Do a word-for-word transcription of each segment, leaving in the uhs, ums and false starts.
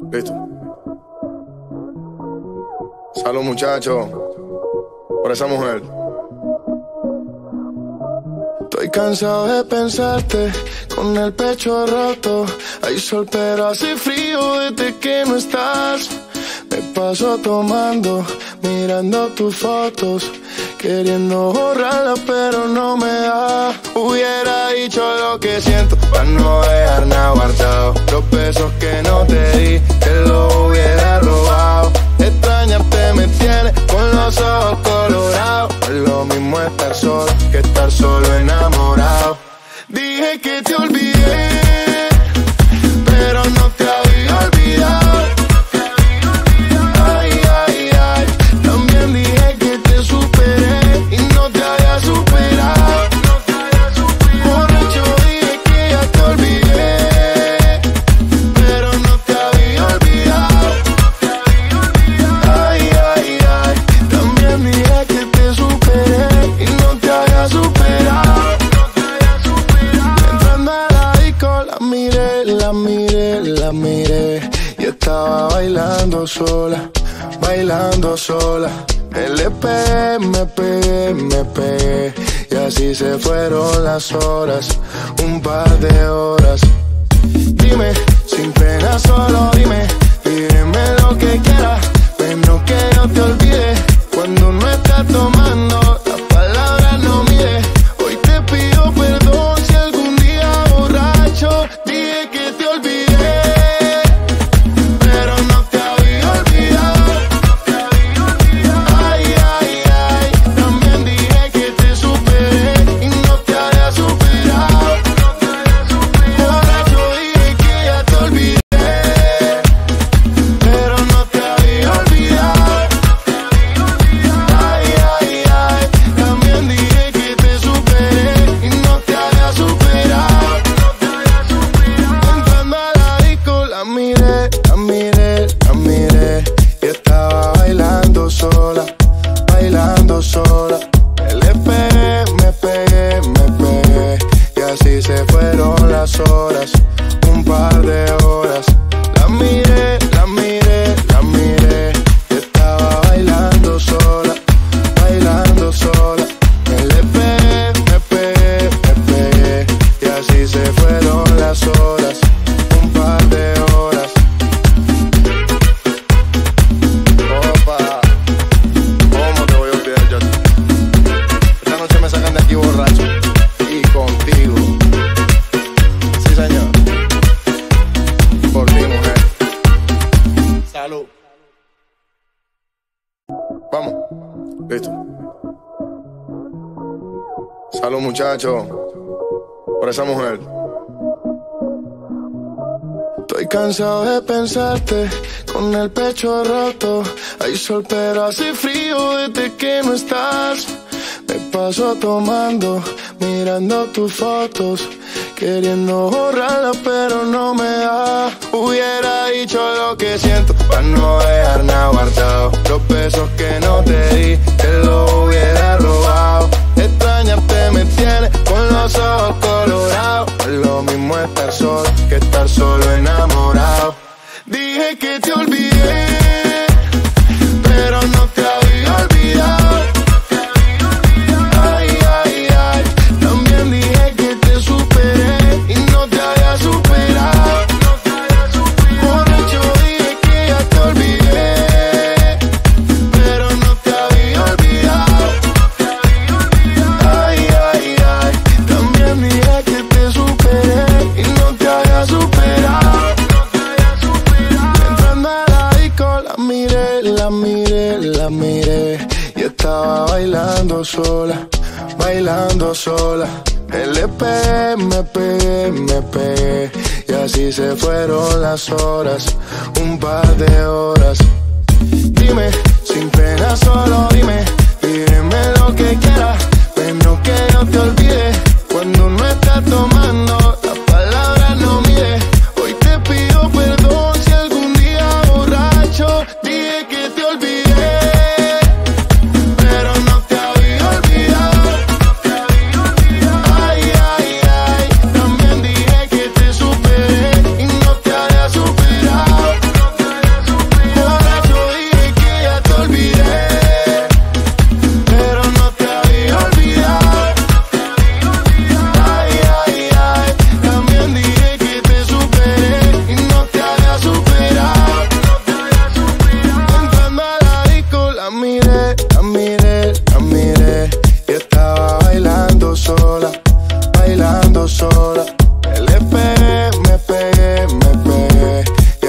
Listo. Salud, muchachos, por esa mujer. Estoy cansado de pensarte con el pecho roto. Hay sol pero hace frío desde que no estás. Me paso tomando, mirando tus fotos, queriendo borrarlas pero no me da. Hubiera dicho lo que siento para no dejar nada guardado. Los besos que no te di, te los hubiera robado. Extrañarte me tiene con los ojos colorados. Es lo mismo estar solo que estar solo enamorado. Dije que te olvidé, pero no te había olvidado. Ay, ay, ay, también dije que te superé y no te había superado. Borracho dije que ya te olvidé, pero no te había olvidado. Ay, ay, ay, también dije que te superé y no te había superado. Entrando a la disco la miré, la miré, la miré y estaba bailando sola, bailando sola. Le pegué, me pegué, me pegué y así se fueron las horas, un par de horas. Dime, sin pena solo dime, dime lo que quieras, pero que no te olvides. Cuando no estás tomando, las palabras no mide. Hoy te pido perdón si algún día borracho dije que te olvidé, pero no te había olvidado. Ay, ay, ay, también dije que te superé y no te había superado. Borracho dije que ya te olvidé, pero no te había olvidado. Ay, ay, ay, también dije que te superé y no te había superado. Entrando a la disco la miré, la miré, la miré y estaba bailando sola, bailando sola. Le pegué, me pegué, me pegué y así se fueron las horas, un par de horas. La miré, la miré, la miré y estaba bailando sola, bailando sola. Le pegué, me pegué, me pegué y así se fueron las horas, un par de horas. Opa, ¿cómo te voy a olvidar yo? Esta noche me sacan de aquí borracho y contigo. Sí, señor. Por ti, mujer. Salud. Vamos. Listo. Salud, muchachos, por esa mujer. Estoy cansado de pensarte con el pecho roto. Hay sol pero hace frío desde que no estás. Me paso tomando, mirando tus fotos, queriendo borrarlas pero no me da. Hubiera dicho lo que siento para no dejar nada guardado. Los besos que no te di, te los hubiera robado. Extrañarte me tiene con los ojos colorados. Es lo mismo estar solo que estar solo enamorado. Dije que te olvidé, pero no te había olvidado. Ay, ay, ay, también dije que te superé y no te había superado. Borracho dije que ya te olvidé, pero no te había olvidado. Ay, ay, ay, también dije que te superé y no te había superado. Entrando a la disco la miré, la miré, la miré y estaba bailando sola, bailando sola. Le pegué, me pegué, me pegué y así se fueron las horas, un par de horas. Dime, sin pena solo dime, dime lo que quieras, pero que no te olvides. Cuando no estás tomando, las palabras no mide. Hoy te pido perdón si algún día borracho dije que te olvidé, pero no te había olvidado. Ay, ay, ay, también dije que te superé y no te había superado.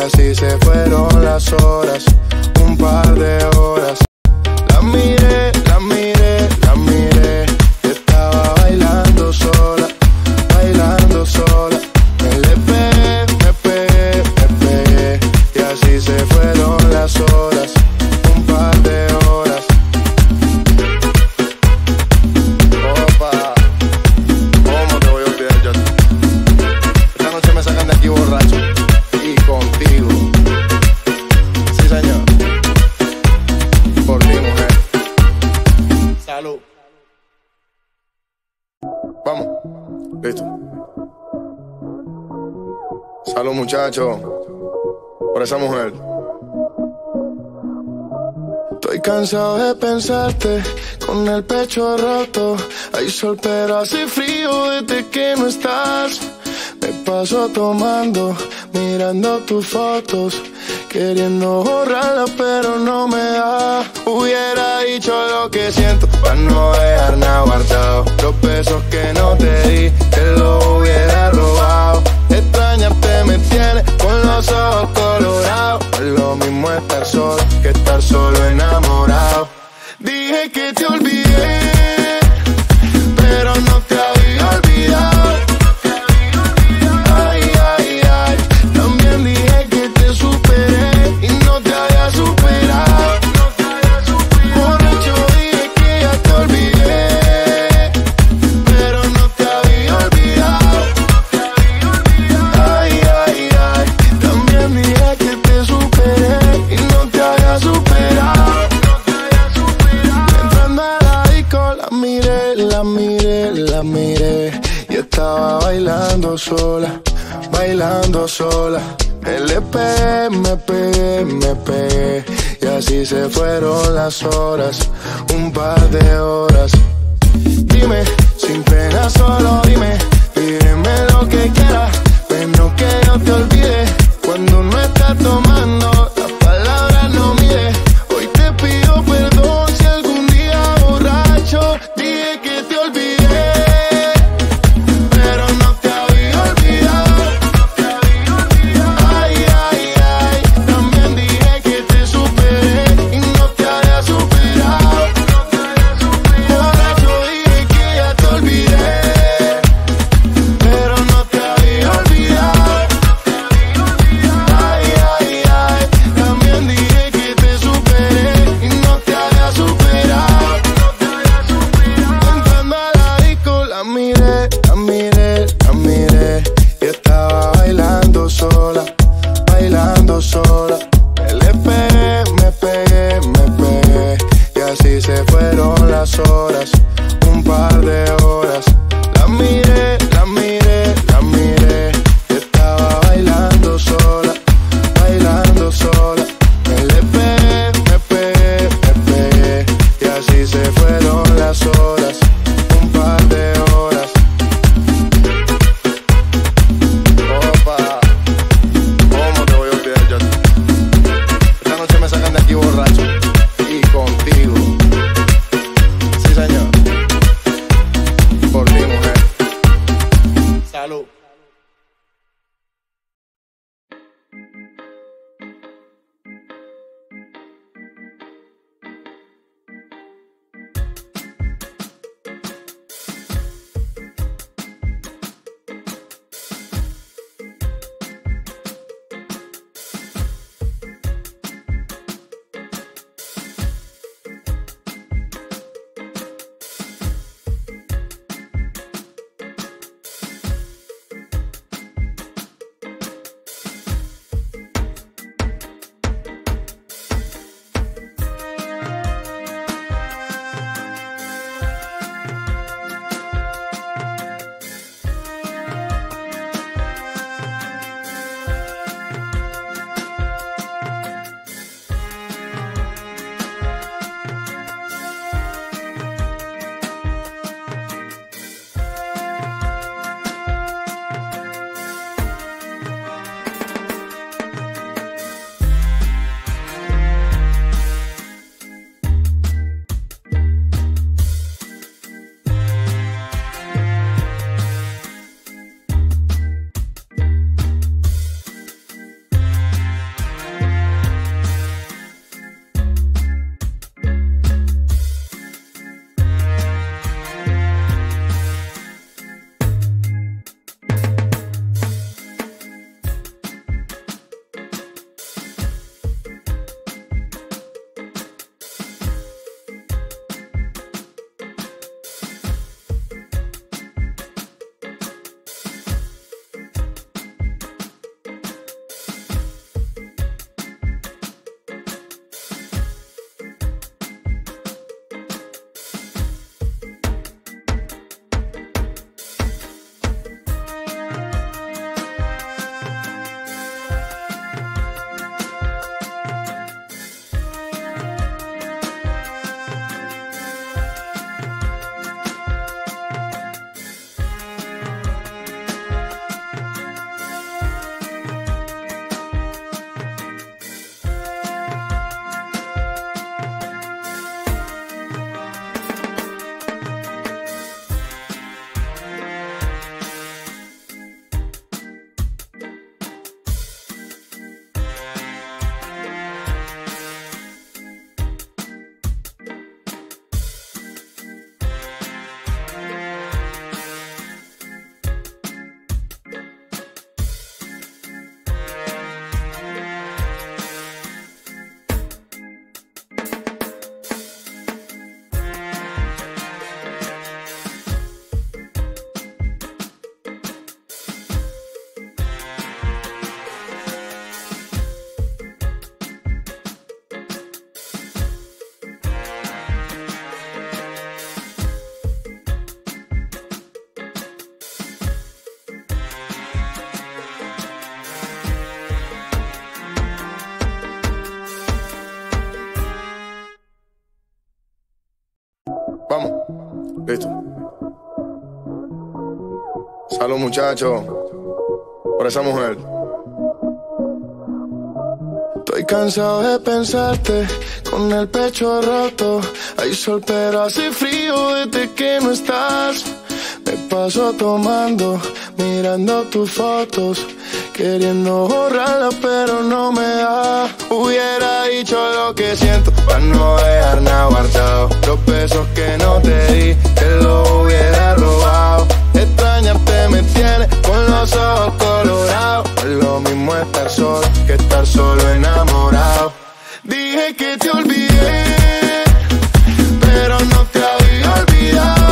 así se fueron las horas, un par de horas. La miré, la miré, la miré, estaba bailando sola, bailando sola. Me le pegué, me pegué, me pegué, y así se fueron las horas, un par de horas. Opa, ¿cómo te voy a olvidar yo? Esta noche me sacan de aquí borracho, y contigo. Sí, señor. Por ti, mujer. Salud. Vamos. Listo. Salud, muchacho. Por esa mujer. Estoy cansado de pensarte, con el pecho roto. Hay sol pero hace frío desde que no estás. Me paso tomando, mirando tus fotos, queriendo borrarlas pero no me da. Hubiera dicho lo que siento para no dejar nada guardado. Los besos que no te di, te los hubiera robado. Extrañarte me tiene con los ojos colorados. No es lo mismo estar solo que estar solo enamorado. Dije que te olvidé, pero no te había olvidado. Ay, ay, ay, también dije que te superé y no te había superado. Borracho dije que ya te olvidé, pero no te había olvidado. Ay, ay, ay, también dije que te superé y no te había superado. Entrando a la disco la miré, la miré, la miré, y estaba bailando sola, bailando sola. Me le pegué, me pegué, me pegué, y así se fueron las horas, un par de horas. Dime, sin pena solo dime, pídeme lo que quieras, pero que yo te olvide. Cuando no estás tomando, las palabras no mide. Hoy te pido perdón si algún día borracho dije que te olvidé, pero no te había olvidado. Ay, ay, ay, también dije que te superé y no te había superado. Borracho dije que ya te olvidé, pero no te había olvidado. a los muchachos por esa mujer. Estoy cansado de pensarte con el pecho roto. Hay sol pero hace frío desde que no estás. Me paso tomando, mirando tus fotos, queriendo borrarlas pero no me da. Hubiera dicho lo que siento para no dejar nada guardado. Los besos que no te di, te los hubiera robado. Extrañarte me tiene con los ojos colorados. Es lo mismo estar solo que estar solo enamorado. Dije que te olvidé, pero no te había olvidado.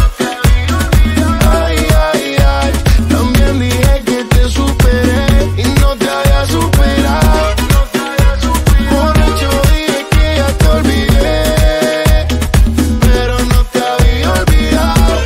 Ay, ay, ay. También dije que te superé y no te había superado. Borracho dije que ya te olvidé, pero no te había olvidado.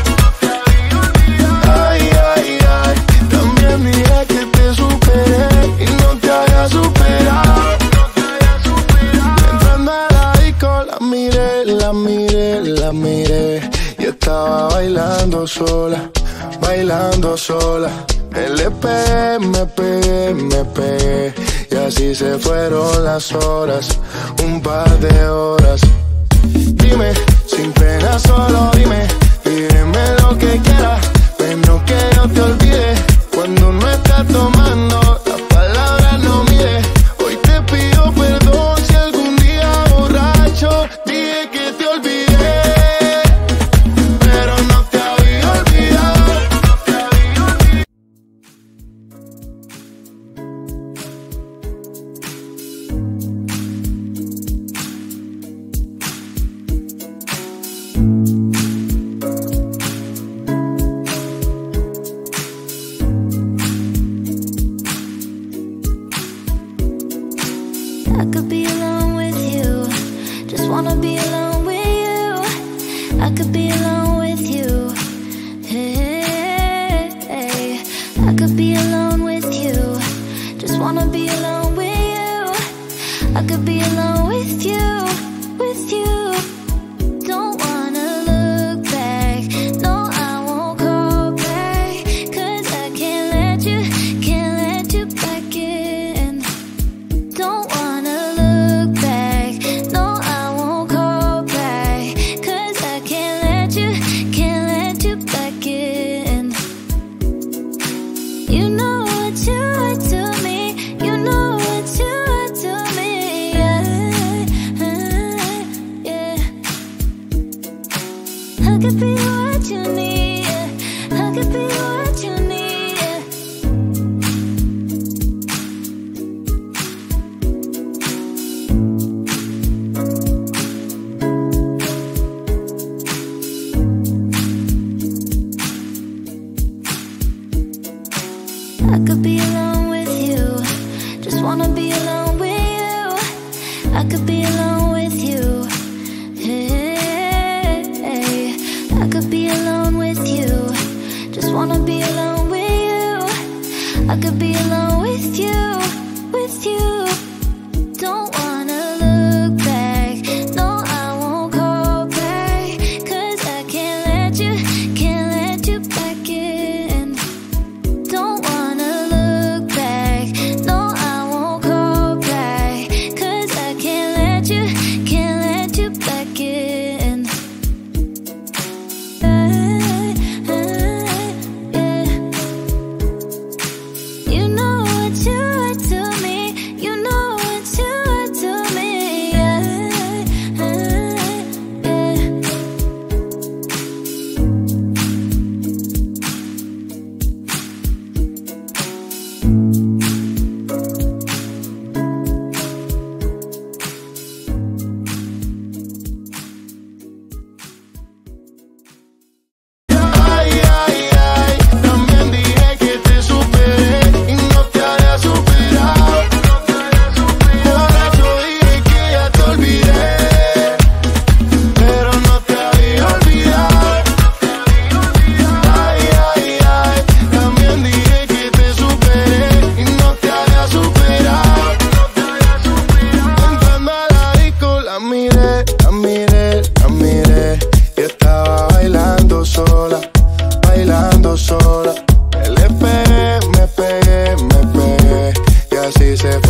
Ay, ay, ay. También dije que te superé y no te había superado. Entrando a la disco la miré, la miré, la miré y estaba bailando sola, bailando sola. Me le pegué, me pegué, me pegué y así se fueron las horas, un par de horas. Dime, sin pena solo dime, dime lo que quieras, pero que yo te olvide. Cuando no estás tomando, las palabras no mide. Hoy te pido perdón si algún día borracho dije que te olvidé, pero no te había olvidado. I could be alone with you, just wanna be alone with you. I could be alone with you, hey, hey. I could be alone with you, just wanna be alone with you. I could be alone with you, with you. Don't wanna look back, no I won't call back, 'cause I can't let you, can't let you back in. Don't wanna look back, no I won't call back, 'cause I can't let you, can't let you back in. You know what you are to me, you know what you are to me, yeah, yeah. I could be what you need, yeah. I could be what you need, yeah. I could be alone with you, just wanna be alone with you. I could be alone with you, hey, hey. I could be alone with you, just wanna be alone with you. I could be alone with you, with you. Don't wanna look back, no I won't call back, 'cause I can't let you, can't let you back in. Don't wanna look back, no I won't call back, 'cause I can't let you, can't let you back in. Yeah, yeah. You know what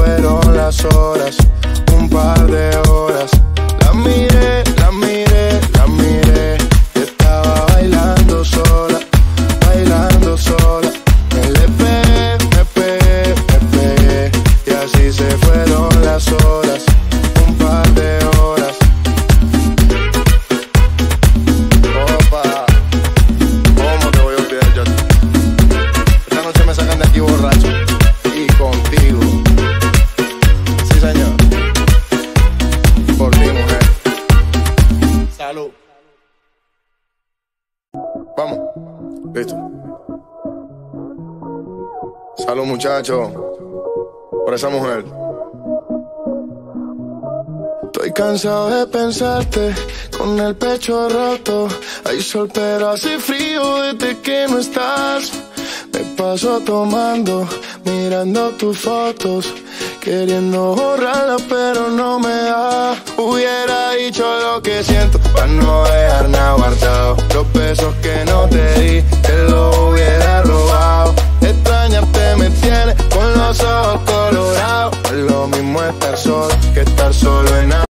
fueron las horas, un par de horas. La miré, la miré, la miré, y estaba bailando sola, bailando sola. Me le pegué, me pegué, me pegué, y así se fueron las horas, un par de horas. Opa, ¿cómo te voy a olvidar yo? Esta noche me sacan de aquí borracho, y contigo. Sí, señor. Por ti, mujer. Salud. Vamos. Listo. Salud, muchacho. Por esa mujer. Estoy cansado de pensarte, con el pecho roto. Hay sol pero hace frío desde que no estás. Me paso tomando, mirando tus fotos, queriendo borrarlas pero no me da. Hubiera dicho lo que siento para no dejar nada guardado. Los besos que no te di, te los hubiera robado. Extrañarte me tiene con los ojos colorados. Es lo mismo estar solo que estar solo en nada.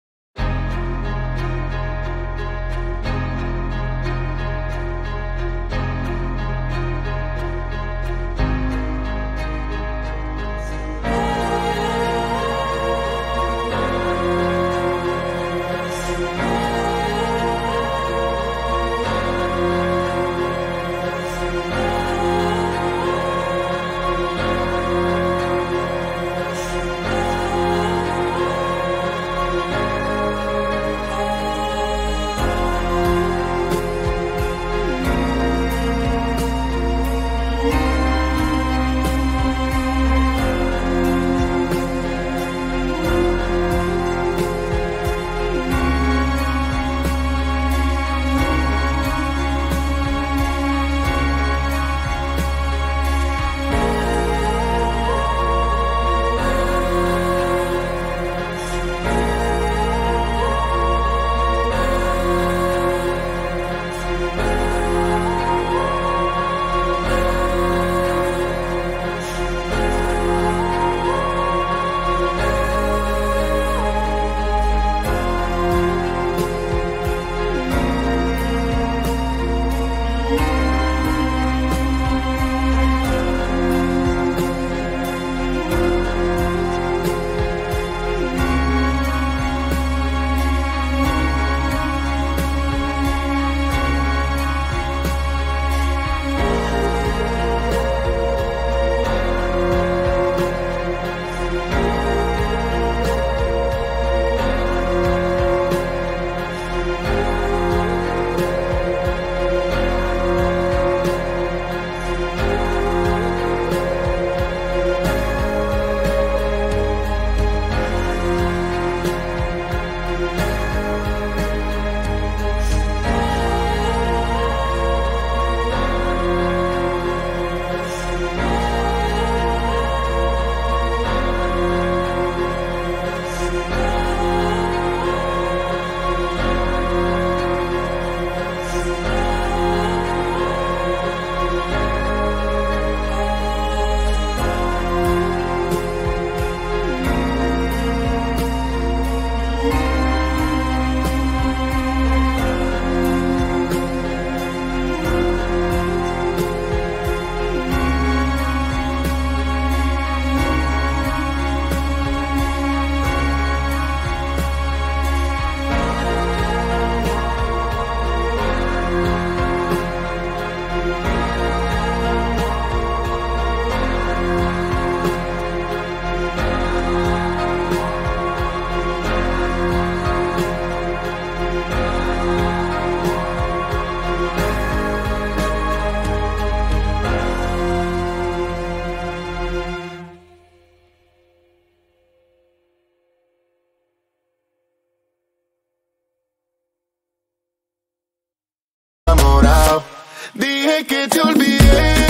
Dije que te olvidé.